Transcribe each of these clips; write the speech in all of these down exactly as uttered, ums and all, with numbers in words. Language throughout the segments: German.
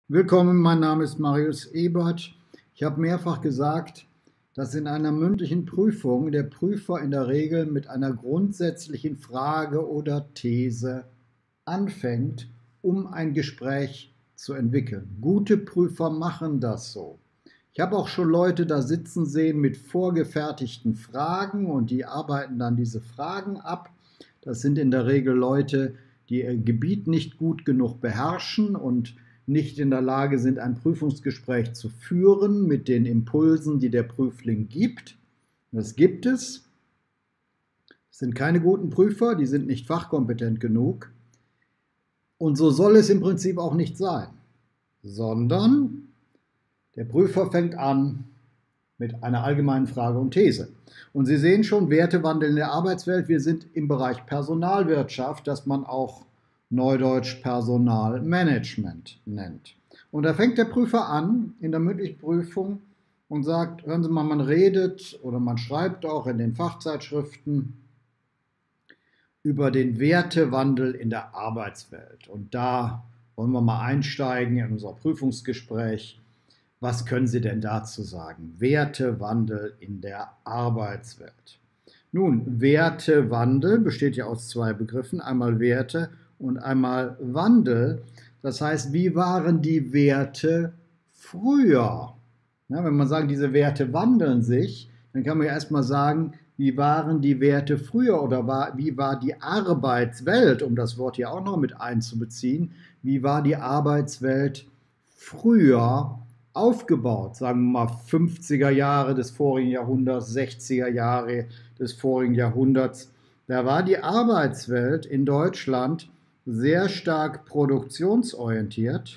Willkommen, mein Name ist Marius Ebert. Ich habe mehrfach gesagt, dass in einer mündlichen Prüfung der Prüfer in der Regel mit einer grundsätzlichen Frage oder These anfängt, um ein Gespräch zu entwickeln. Gute Prüfer machen das so. Ich habe auch schon Leute da sitzen sehen mit vorgefertigten Fragen und die arbeiten dann diese Fragen ab. Das sind in der Regel Leute, die ihr Gebiet nicht gut genug beherrschen und nicht in der Lage sind, ein Prüfungsgespräch zu führen mit den Impulsen, die der Prüfling gibt. Das gibt es. Es sind keine guten Prüfer, die sind nicht fachkompetent genug. Und so soll es im Prinzip auch nicht sein, sondern der Prüfer fängt an mit einer allgemeinen Frage und These. Und Sie sehen schon, Wertewandel in der Arbeitswelt. Wir sind im Bereich Personalwirtschaft, das man auch neudeutsch Personalmanagement nennt. Und da fängt der Prüfer an in der mündlichen Prüfung und sagt, hören Sie mal, man redet oder man schreibt auch in den Fachzeitschriften über den Wertewandel in der Arbeitswelt. Und da wollen wir mal einsteigen in unser Prüfungsgespräch. Was können Sie denn dazu sagen? Wertewandel in der Arbeitswelt. Nun, Wertewandel besteht ja aus zwei Begriffen, einmal Werte und einmal Wandel. Das heißt, wie waren die Werte früher? Ja, wenn man sagt, diese Werte wandeln sich, dann kann man ja erstmal sagen, wie waren die Werte früher oder war, wie war die Arbeitswelt, um das Wort hier auch noch mit einzubeziehen, wie war die Arbeitswelt früher aufgebaut, sagen wir mal fünfziger Jahre des vorigen Jahrhunderts, sechziger Jahre des vorigen Jahrhunderts. Da war die Arbeitswelt in Deutschland sehr stark produktionsorientiert.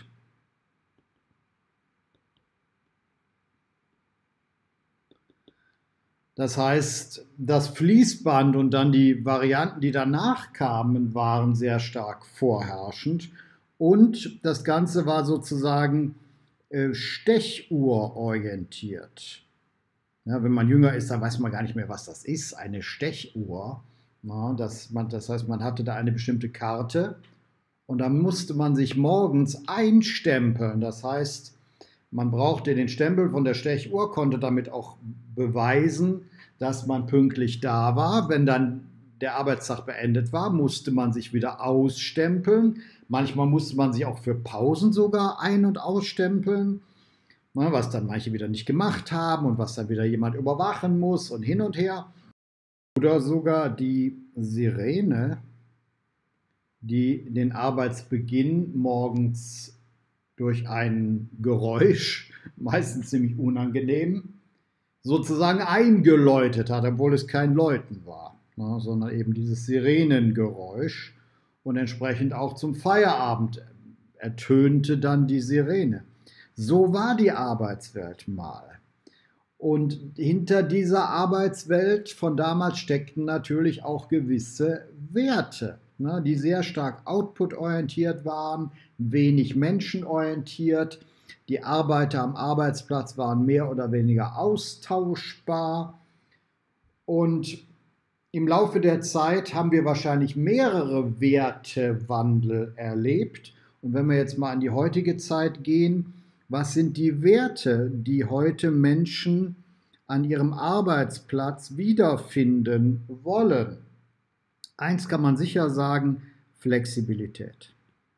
Das heißt, das Fließband und dann die Varianten, die danach kamen, waren sehr stark vorherrschend. Und das Ganze war sozusagen äh, stechuhrorientiert. Ja, wenn man jünger ist, dann weiß man gar nicht mehr, was das ist, eine Stechuhr. Ja, das, man, das heißt, man hatte da eine bestimmte Karte und dann musste man sich morgens einstempeln. Das heißt, man brauchte den Stempel von der Stechuhr, konnte damit auch beweisen, dass man pünktlich da war. Wenn dann der Arbeitstag beendet war, musste man sich wieder ausstempeln. Manchmal musste man sich auch für Pausen sogar ein- und ausstempeln, was dann manche wieder nicht gemacht haben und was dann wieder jemand überwachen muss und hin und her. Oder sogar die Sirene, die den Arbeitsbeginn morgens durch ein Geräusch, meistens ziemlich unangenehm, sozusagen eingeläutet hat, obwohl es kein Läuten war, ne, sondern eben dieses Sirenengeräusch. Und entsprechend auch zum Feierabend ertönte dann die Sirene. So war die Arbeitswelt mal. Und hinter dieser Arbeitswelt von damals steckten natürlich auch gewisse Werte, ne, die sehr stark output-orientiert waren, wenig menschenorientiert. Die Arbeiter am Arbeitsplatz waren mehr oder weniger austauschbar. Und im Laufe der Zeit haben wir wahrscheinlich mehrere Wertewandel erlebt. Und wenn wir jetzt mal an die heutige Zeit gehen, was sind die Werte, die heute Menschen an ihrem Arbeitsplatz wiederfinden wollen? Eins kann man sicher sagen, Flexibilität.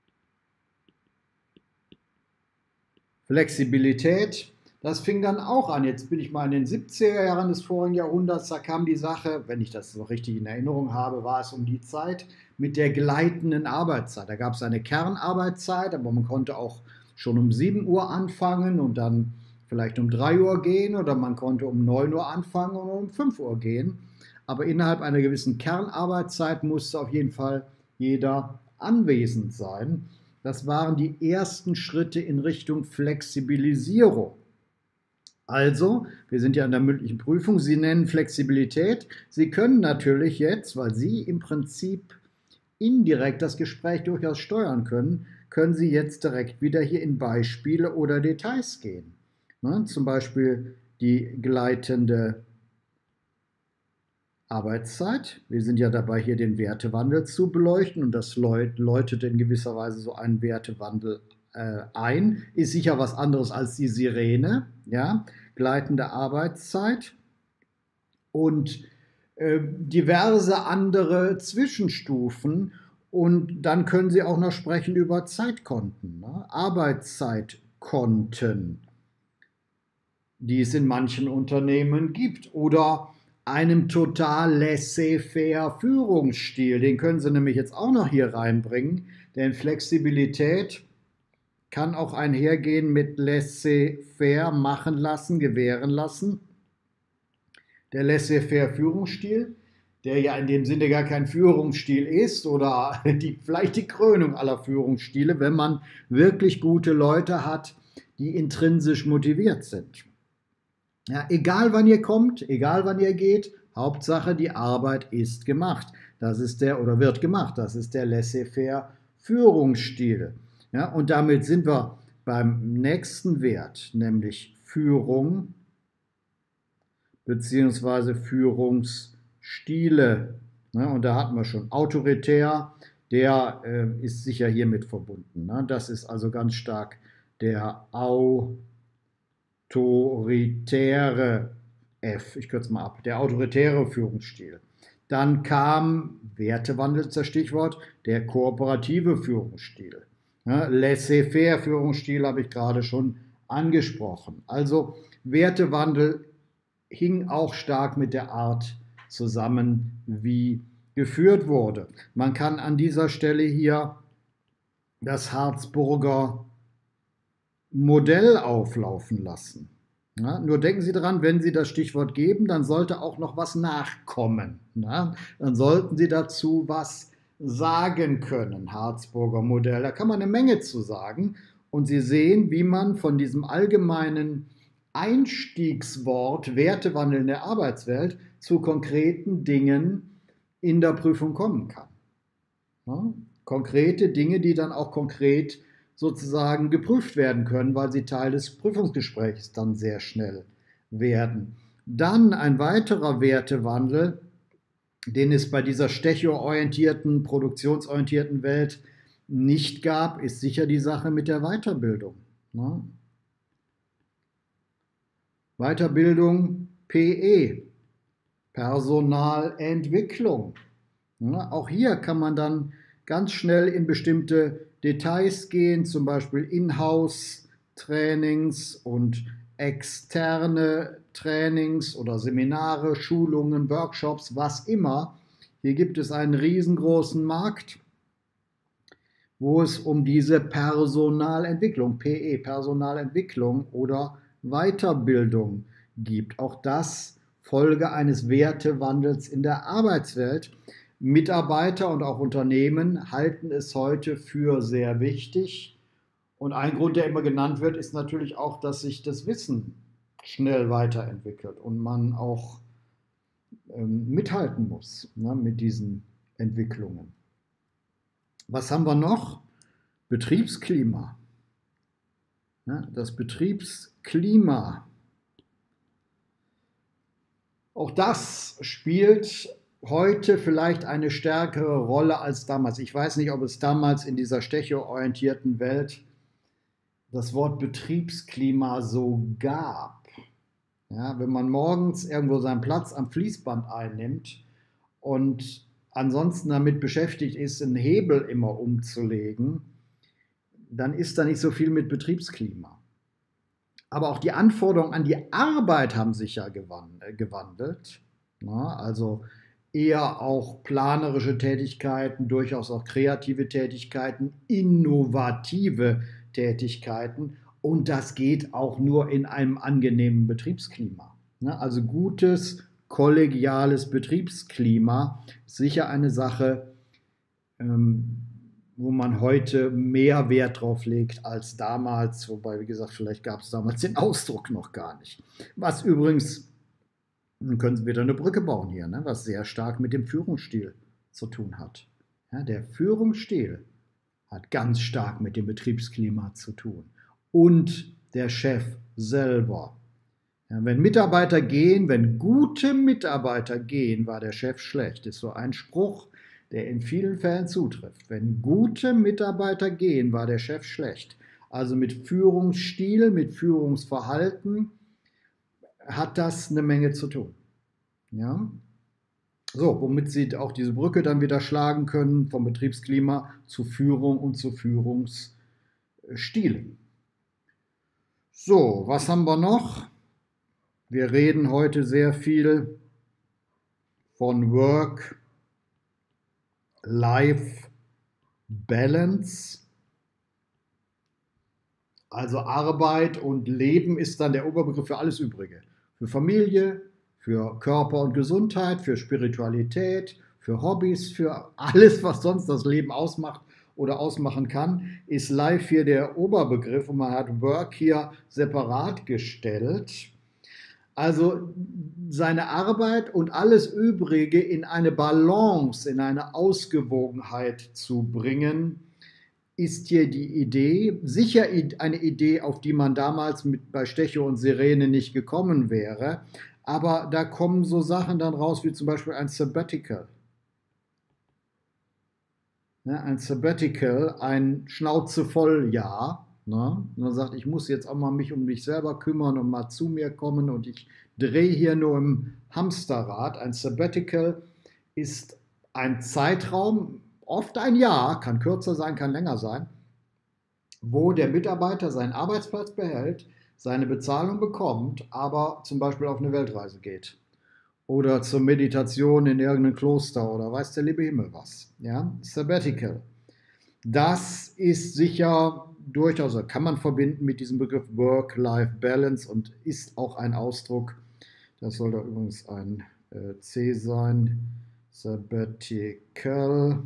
Flexibilität, das fing dann auch an. Jetzt bin ich mal in den siebziger Jahren des vorigen Jahrhunderts, da kam die Sache, wenn ich das noch richtig in Erinnerung habe, war es um die Zeit mit der gleitenden Arbeitszeit. Da gab es eine Kernarbeitszeit, aber man konnte auch schon um sieben Uhr anfangen und dann vielleicht um drei Uhr gehen oder man konnte um neun Uhr anfangen und um fünf Uhr gehen. Aber innerhalb einer gewissen Kernarbeitszeit musste auf jeden Fall jeder anwesend sein. Das waren die ersten Schritte in Richtung Flexibilisierung. Also, wir sind ja in der mündlichen Prüfung, Sie nennen Flexibilität. Sie können natürlich jetzt, weil Sie im Prinzip indirekt das Gespräch durchaus steuern können, können Sie jetzt direkt wieder hier in Beispiele oder Details gehen. Ne, zum Beispiel die gleitende Arbeitszeit. Wir sind ja dabei, hier den Wertewandel zu beleuchten und das läutet in gewisser Weise so einen Wertewandel äh, ein. Ist sicher was anderes als die Sirene, ja, gleitende Arbeitszeit und äh, diverse andere Zwischenstufen. Und dann können Sie auch noch sprechen über Zeitkonten, ne? Arbeitszeitkonten, die es in manchen Unternehmen gibt, oder einem total laissez-faire Führungsstil. Den können Sie nämlich jetzt auch noch hier reinbringen, denn Flexibilität kann auch einhergehen mit laissez-faire machen lassen, gewähren lassen. Der laissez-faire Führungsstil, der ja in dem Sinne gar kein Führungsstil ist oder die, vielleicht die Krönung aller Führungsstile, wenn man wirklich gute Leute hat, die intrinsisch motiviert sind. Ja, egal wann ihr kommt, egal wann ihr geht, Hauptsache die Arbeit ist gemacht. Das ist der, oder wird gemacht, das ist der laissez-faire Führungsstil. Ja, und damit sind wir beim nächsten Wert, nämlich Führung bzw. Führungsstile. Ja, und da hatten wir schon autoritär, der äh, ist sicher hiermit verbunden. Ne? Das ist also ganz stark der autoritäre F, ich kürze mal ab, der autoritäre Führungsstil. Dann kam, Wertewandel ist das Stichwort, der kooperative Führungsstil. Ja, laissez-faire Führungsstil habe ich gerade schon angesprochen. Also Wertewandel hing auch stark mit der Art zusammen, wie geführt wurde. Man kann an dieser Stelle hier das Harzburger Modell auflaufen lassen. Ja, nur denken Sie daran, wenn Sie das Stichwort geben, dann sollte auch noch was nachkommen. Ja, dann sollten Sie dazu was sagen können, Harzburger Modell. Da kann man eine Menge zu sagen. Und Sie sehen, wie man von diesem allgemeinen Einstiegswort Wertewandel in der Arbeitswelt zu konkreten Dingen in der Prüfung kommen kann. Ja, konkrete Dinge, die dann auch konkret sozusagen geprüft werden können, weil sie Teil des Prüfungsgesprächs dann sehr schnell werden. Dann ein weiterer Wertewandel, den es bei dieser stechoorientierten, produktionsorientierten Welt nicht gab, ist sicher die Sache mit der Weiterbildung. Ne? Weiterbildung P E, Personalentwicklung. Ne? Auch hier kann man dann ganz schnell in bestimmte Details gehen, zum Beispiel Inhouse-Trainings und externe Trainings oder Seminare, Schulungen, Workshops, was immer. Hier gibt es einen riesengroßen Markt, wo es um diese Personalentwicklung, P E, Personalentwicklung oder Weiterbildung gibt. Auch das Folge eines Wertewandels in der Arbeitswelt. Mitarbeiter und auch Unternehmen halten es heute für sehr wichtig. Und ein Grund, der immer genannt wird, ist natürlich auch, dass sich das Wissen schnell weiterentwickelt und man auch ähm, mithalten muss, ne, mit diesen Entwicklungen. Was haben wir noch? Betriebsklima. Ja, das Betriebsklima. Auch das spielt heute vielleicht eine stärkere Rolle als damals. Ich weiß nicht, ob es damals in dieser stechoorientierten Welt das Wort Betriebsklima so gab. Ja, wenn man morgens irgendwo seinen Platz am Fließband einnimmt und ansonsten damit beschäftigt ist, einen Hebel immer umzulegen, dann ist da nicht so viel mit Betriebsklima. Aber auch die Anforderungen an die Arbeit haben sich ja gewandelt. Na, also eher auch planerische Tätigkeiten, durchaus auch kreative Tätigkeiten, innovative Tätigkeiten. Und das geht auch nur in einem angenehmen Betriebsklima. Also gutes, kollegiales Betriebsklima ist sicher eine Sache, wo man heute mehr Wert drauf legt als damals. Wobei, wie gesagt, vielleicht gab es damals den Ausdruck noch gar nicht. Was übrigens, dann können Sie wieder eine Brücke bauen hier, ne, was sehr stark mit dem Führungsstil zu tun hat. Ja, der Führungsstil hat ganz stark mit dem Betriebsklima zu tun. Und der Chef selber. Ja, wenn Mitarbeiter gehen, wenn gute Mitarbeiter gehen, war der Chef schlecht. Das ist so ein Spruch, der in vielen Fällen zutrifft. Wenn gute Mitarbeiter gehen, war der Chef schlecht. Also mit Führungsstil, mit Führungsverhalten hat das eine Menge zu tun. Ja? So, womit Sie auch diese Brücke dann wieder schlagen können vom Betriebsklima zu Führung und zu Führungsstil. So, was haben wir noch? Wir reden heute sehr viel von Work-Life-Balance. Also Arbeit und Leben ist dann der Oberbegriff für alles Übrige. Für Familie, für Körper und Gesundheit, für Spiritualität, für Hobbys, für alles, was sonst das Leben ausmacht oder ausmachen kann, ist Life hier der Oberbegriff und man hat Work hier separat gestellt. Also seine Arbeit und alles Übrige in eine Balance, in eine Ausgewogenheit zu bringen, ist hier die Idee. Sicher eine Idee, auf die man damals mit, bei Stecho und Sirene nicht gekommen wäre, aber da kommen so Sachen dann raus wie zum Beispiel ein Sabbatical. Ja, ein Sabbatical, ein Schnauze-voll-Jahr. Ne? Und man sagt, ich muss jetzt auch mal mich um mich selber kümmern und mal zu mir kommen und ich drehe hier nur im Hamsterrad. Ein Sabbatical ist ein Zeitraum, oft ein Jahr, kann kürzer sein, kann länger sein, wo der Mitarbeiter seinen Arbeitsplatz behält, seine Bezahlung bekommt, aber zum Beispiel auf eine Weltreise geht. Oder zur Meditation in irgendein Kloster oder weiß der liebe Himmel was. Ja? Sabbatical. Das ist sicher durchaus, kann man verbinden mit diesem Begriff Work-Life-Balance und ist auch ein Ausdruck, das soll da übrigens ein äh, C sein, Sabbatical.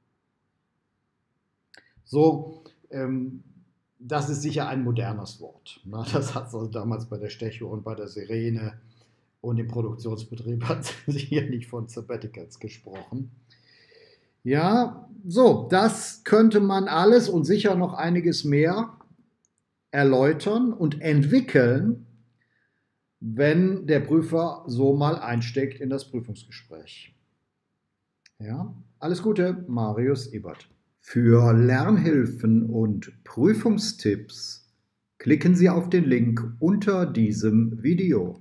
So, ähm, das ist sicher ein modernes Wort. Na, das hat es also damals bei der Stecho und bei der Sirene und im Produktionsbetrieb hat sicher nicht von Sabbaticals gesprochen. Ja, so, das könnte man alles und sicher noch einiges mehr erläutern und entwickeln, wenn der Prüfer so mal einsteckt in das Prüfungsgespräch. Ja, alles Gute, Marius Ebert. Für Lernhilfen und Prüfungstipps klicken Sie auf den Link unter diesem Video.